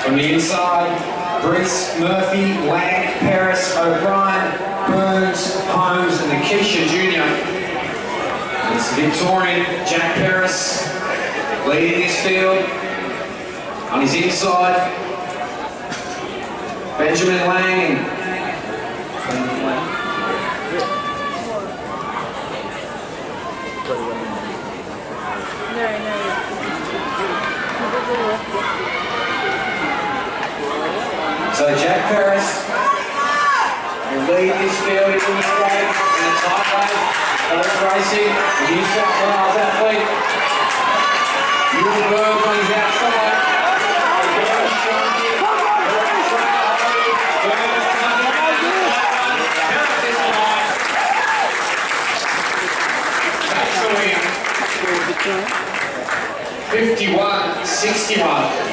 From the inside, Peris, Murphy, Lang, Peris, O'Brien, Burns, Holmes, and Nikisha Jr. It's Victorian Jack Peris leading this field. On his inside, Benjamin Lang. So Jack Peris will lead this field in this race, in a tight race. Peris racing, the New South Wales athlete. Little Burns on his outside. That's the win. 51-61.